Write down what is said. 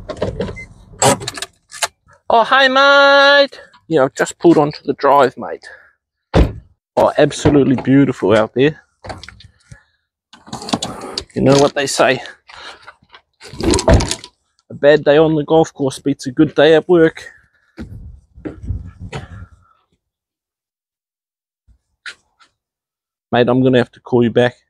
Oh, hey, mate. Yeah, I've just pulled onto the drive, mate. Oh, absolutely beautiful out there. You know what they say. A bad day on the golf course beats a good day at work. Mate, I'm going to have to call you back.